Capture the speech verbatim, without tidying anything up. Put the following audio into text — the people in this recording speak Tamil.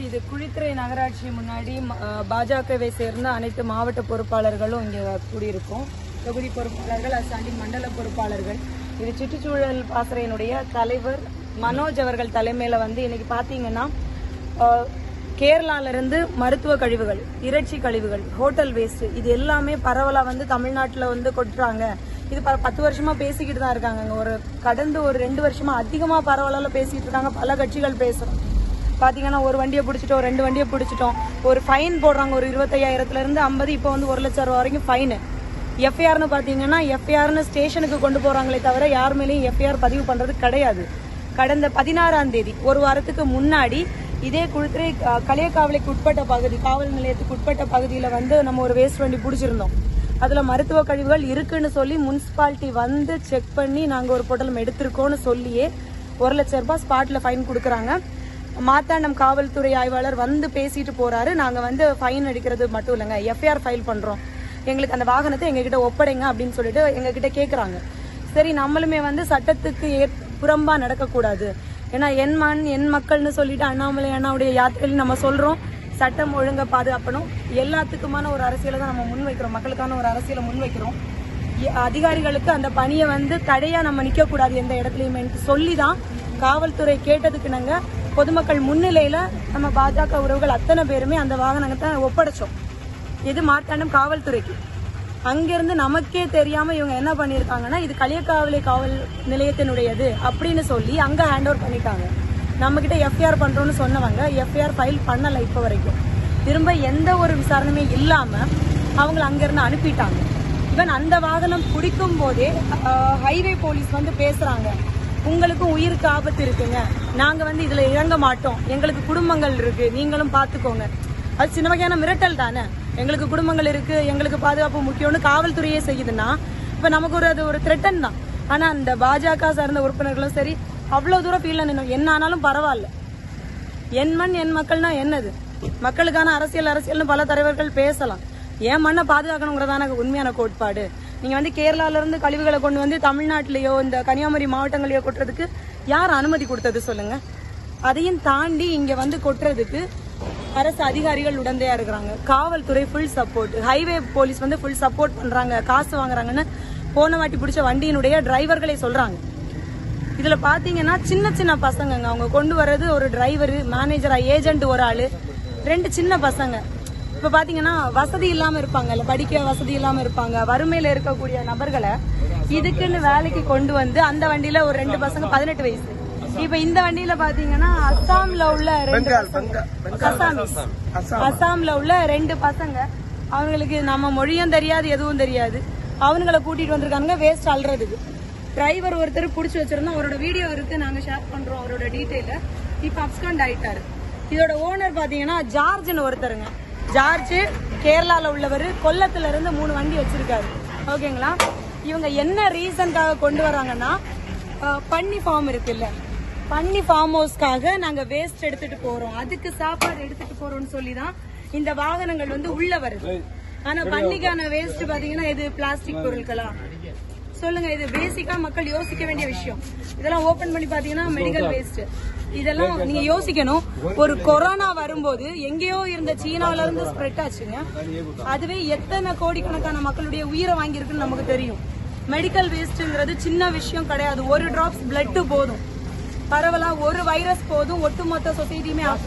இது குழித்துறை நகராட்சி முன்னாடி பாஜகவை சேர்ந்த அனைத்து மாவட்ட பொறுப்பாளர்களும் இங்கே கூடியிருக்கும். தொகுதி பொறுப்பாளர்கள், அசாண்டி மண்டல பொறுப்பாளர்கள். இது சுற்றுச்சூழல் பாசறையினுடைய தலைவர் மனோஜ் அவர்கள் தலைமையில வந்து இன்னைக்கு பாத்தீங்கன்னா கேரளால இருந்து மருத்துவ கழிவுகள், இறைச்சி கழிவுகள், ஹோட்டல் வேஸ்ட் இது எல்லாமே பரவலா வந்து தமிழ்நாட்டுல வந்து கொட்டுறாங்க. இது பத்து வருஷமா பேசிக்கிட்டு தான் இருக்காங்க. ஒரு கடந்த ஒரு ரெண்டு வருஷமா அதிகமா பரவலால பேசிட்டு இருக்காங்க. பல கட்சிகள் பேசுறோம். பாத்தீங்கன்னா ஒரு வண்டியை பிடிச்சிட்டோம், ரெண்டு வண்டியை பிடிச்சிட்டோம், ஒரு ஃபைன் போடுறாங்க. ஒரு இருபத்தையாயிரத்துல இருந்து ஐம்பது இப்போ வந்து ஒரு லட்சம் ரூபாய் வரைக்கும் ஃபைனு. எஃப்ஐஆர்னு பாத்தீங்கன்னா எஃப்ஐஆர்னு ஸ்டேஷனுக்கு கொண்டு போறாங்களே தவிர யார் மேலேயும் எஃப்ஐஆர் பதிவு பண்றது கிடையாது. கடந்த பதினாறாம் தேதி ஒரு வாரத்துக்கு முன்னாடி இதே குழித்துறை களியக்காவலைக்கு உட்பட்ட பகுதி, காவல் நிலையத்துக்கு உட்பட்ட பகுதியில வந்து நம்ம ஒரு வேஸ்ட் வண்டி பிடிச்சிருந்தோம். அதுல மருத்துவ கழிவுகள் இருக்குன்னு சொல்லி முனிசிபாலிட்டி வந்து செக் பண்ணி நாங்க ஒரு பொட்டலம் எடுத்திருக்கோம்னு சொல்லியே ஒரு லட்சம் ரூபாய் ஸ்பாட்ல ஃபைன் கொடுக்கறாங்க. மாத்தாண்டம் காவல்துறை ஆய்வாளர் வந்து பேசிட்டு போறாரு. நாங்க வந்து ஃபைன் அடிக்கிறது மட்டும் இல்லைங்க, எஃப்ஐஆர் ஃபைல் பண்றோம், எங்களுக்கு அந்த வாகனத்தை எங்ககிட்ட ஒப்படைங்க அப்படின்னு சொல்லிட்டு எங்க கிட்ட கேக்குறாங்க. சரி, நம்மளுமே வந்து சட்டத்துக்கு புறம்பா நடக்கக்கூடாது. ஏன்னா என் மண் என் மக்கள்னு சொல்லிட்டு அண்ணாமலை அண்ணாவுடைய யாத்திரையில் நம்ம சொல்றோம் சட்டம் ஒழுங்க பாதுகாப்பணும், எல்லாத்துக்குமான ஒரு அரசியலை தான் நம்ம முன்வைக்கிறோம், மக்களுக்கான ஒரு அரசியலை முன்வைக்கிறோம். அதிகாரிகளுக்கு அந்த பணியை வந்து தடையா நம்ம நிக்க கூடாது எந்த இடத்துலயுமே சொல்லிதான் காவல்துறை கேட்டதுக்கு நாங்க பொதுமக்கள் முன்னிலையில நம்ம பாஜக உறவுகள் அத்தனை பேருமே அந்த வாகனத்தை ஒப்படைச்சோம். இது மார்த்தாண்டம் காவல்துறைக்கு. அங்கிருந்து நமக்கே தெரியாம இவங்க என்ன பண்ணிருக்காங்கன்னா இது களியக்காவலை காவல் நிலையத்தினுடையது அப்படின்னு சொல்லி அங்க ஹேண்ட் ஓவர் பண்ணிட்டாங்க. நம்ம கிட்ட எஃப்ஐஆர் பண்றோம்னு சொன்னவங்க எஃப்ஐஆர் ஃபைல் பண்ணல இப்ப வரைக்கும். திரும்ப எந்த ஒரு விசாரணையுமே இல்லாம அவங்களை அங்கிருந்து அனுப்பிட்டாங்க. ஈவன் அந்த வாகனம் பிடிக்கும் போதே ஹைவே போலீஸ் வந்து பேசுறாங்க, உங்களுக்கும் உயிருக்கு ஆபத்து இருக்குங்க, நாங்க வந்து இதுல இறங்க மாட்டோம், எங்களுக்கு குடும்பங்கள் இருக்கு, நீங்களும் பாத்துக்கோங்க. அது சின்ன வகையான மிரட்டல் தானே. எங்களுக்கு குடும்பங்கள் இருக்கு, எங்களுக்கு பாதுகாப்பு முக்கியம்னு காவல்துறையே செய்யுதுன்னா இப்ப நமக்கு ஒரு அது ஒரு த்ரெட்டன் தான். ஆனா அந்த பாஜக சார்ந்த உறுப்பினர்களும் சரி அவ்வளவு தூரம் ஃபீல் நின்னோம். என்ன ஆனாலும் பரவாயில்ல, என் மண் என் மக்கள்னா என்னது, மக்களுக்கான அரசியல் அரசியல்னு பல தலைவர்கள் பேசலாம். என் மண்ணை பாதுகாக்கணுங்கிறதான உண்மையான கோட்பாடு. நீங்க வந்து கேரளால இருந்து கழிவுகளை கொண்டு வந்து தமிழ்நாட்டிலேயோ இந்த கன்னியாகுமரி மாவட்டங்களையோ கொட்டுறதுக்கு யார் அனுமதி கொடுத்தது சொல்லுங்க? அதையும் தாண்டி இங்க வந்து கொட்டுறதுக்கு அரசு அதிகாரிகள் உடந்தையா இருக்கிறாங்க. காவல்துறை ஃபுல் சப்போர்ட், ஹைவே போலீஸ் வந்து ஃபுல் சப்போர்ட் பண்றாங்க, காசு வாங்குறாங்கன்னு போன வாட்டி பிடிச்ச வண்டியினுடைய டிரைவர்களே சொல்றாங்க. இதுல பாத்தீங்கன்னா சின்ன சின்ன பசங்க அவங்க கொண்டு வர்றது, ஒரு டிரைவர், மேனேஜரா, ஏஜென்ட் ஒரு ஆளு, ரெண்டு சின்ன பசங்க. இப்ப பாத்தீங்கன்னா வசதி இல்லாம இருப்பாங்க, படிக்க வசதி இல்லாம இருப்பாங்க, வறுமையில இருக்கக்கூடிய நபர்களை இதுக்குன்னு வேலைக்கு கொண்டு வந்து அந்த வண்டியில ஒரு ரெண்டு பசங்க பதினெட்டு வயசு. இப்ப இந்த வண்டியில பாத்தீங்கன்னா அசாம்ல உள்ள ரெண்டு அசாம்ல உள்ள ரெண்டு பசங்க, அவங்களுக்கு நம்ம மொழியும் தெரியாது எதுவும் தெரியாது, அவங்களை கூட்டிட்டு வந்திருக்காங்க வேஸ்ட் அல்றதுக்கு. டிரைவர் ஒருத்தர் புடிச்சு வச்சிருந்தோம், அவரோட வீடியோ இருக்கு, நாங்க ஷேர் பண்றோம் அவரோட டீடைல. இப்ப அப்ஸ்காண்ட் ஆயிட்டாரு. இதோட ஓனர் பாத்தீங்கன்னா ஜார்ஜ்னு ஒருத்தருங்க. ஜார்ஜ் கேரளால உள்ளவர், கொல்லத்துல இருந்து மூணு வண்டி வச்சிருக்காரு. ஓகேங்களா? இவங்க என்ன ரீசன்காக கொண்டு வராங்கன்னா பன்னி ஃபார்ம் இருக்குல்ல, பன்னி ஃபார்ம் ஹவுஸ்க்காக நாங்க வேஸ்ட் எடுத்துட்டு போறோம், அதுக்கு சாப்பாடு எடுத்துட்டு போறோம்னு சொல்லிதான் இந்த வாகனங்கள் வந்து உள்ள வருது. ஆனா பன்னிக்கான வேஸ்ட் பாத்தீங்கன்னா இது பிளாஸ்டிக் பொருட்களா சொல்லுங்க? இது பேசிக்கா மக்கள் யோசிக்க வேண்டிய விஷயம். இதெல்லாம் ஓபன் பண்ணி பாத்தீங்கன்னா மெடிக்கல் வேஸ்ட். இதெல்லாம் நீங்க யோசிக்கணும். ஒரு கொரோனா வரும்போது எங்கேயோ இருந்த சீனால இருந்து ஸ்ப்ரெட் ஆச்சுங்க. அதுவே எத்தனை கோடிக்கணக்கான மக்களுடைய உயிரை வாங்கியிருக்குன்னு நமக்கு தெரியும். மெடிக்கல் வேஸ்ட்ங்கிறது சின்ன விஷயம் கிடையாது. ஒரு டிராப்ஸ் பிளட் போதும், பரவலா ஒரு வைரஸ் போதும் ஒட்டுமொத்த சொசைட்டியுமே